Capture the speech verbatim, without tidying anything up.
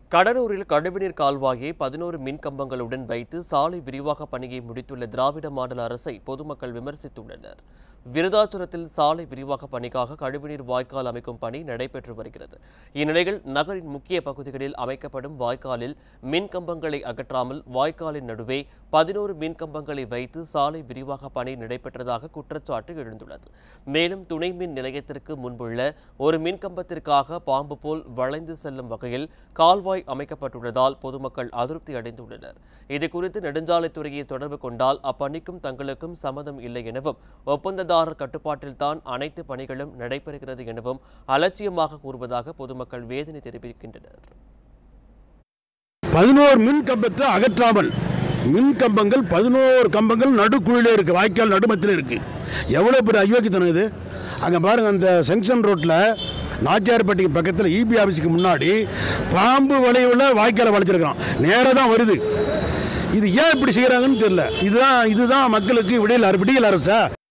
கடலூரில் கழிவுநீர் கால்வாயை பதினோரு மின் கம்பங்களுடன் வைத்து சாலை விரிவாக்க பணியை முடித்துள்ள திராவிட மாடல் அரசை பொதுமக்கள் விமர்சித்துள்ளனர். விருதாச்சலத்தில் சாலை விரிவாக்க பணிக்காக கழிவுநீர் வாய்க்கால் அமைக்கும் பணி நடைபெற்று வருகிறது. இந்நிலையில் நகரின் முக்கிய பகுதிகளில் அமைக்கப்படும் வாய்க்காலில் மின் கம்பங்களை அகற்றாமல் வாய்க்காலின் நடுவே பதினோரு மின் கம்பங்களை வைத்து சாலை விரிவாக்க பணி நடைபெற்றதாக குற்றச்சாட்டு எழுந்துள்ளது. மேலும் துணை மின் நிலையத்திற்கு முன்புள்ள ஒரு மின் கம்பத்திற்காக பாம்பு போல் வளைந்து செல்லும் வகையில் கால்வாய் அமைக்கப்பட்டுள்ளதால் பொதுமக்கள் அதிருப்தி அடைந்துள்ளனர். இதுகுறித்து நெடுஞ்சாலைத்துறையை தொடர்பு கொண்டால் அப்பணிக்கும் தங்களுக்கும் சம்மதம் இல்லை எனவும், ஒப்பந்ததாரர் கட்டுப்பாட்டில் தான் அனைத்து பணிகளும் நடைபெறுகிறது எனவும் அலட்சியமாக கூறுவதாக பொதுமக்கள் வேதனை தெரிவிக்கின்றனர். பதினோரு மின் கம்பத்தை அகற்றாமல் மின் கம்பங்கள் பதினோரு கம்பங்கள் நடுக்குழிலே இருக்கு, வாய்க்கால் நடுமத்தில் இருக்கு. எவ்வளவு பெரிய அயோக்கியத்தனம் இது! அங்கே பாருங்க, அந்த செங்ஷன் ரோட்டில் நாச்சியார்பட்டிக்கு பக்கத்தில் இபி ஆஃபீஸுக்கு முன்னாடி பாம்பு வளைவுல வாய்க்காலை வளைச்சிருக்கிறான். நேராக தான் வருது. இது ஏன் இப்படி செய்கிறாங்கன்னு தெரியல. இதுதான் இதுதான் மக்களுக்கு விடியல் விடியல் அரசா?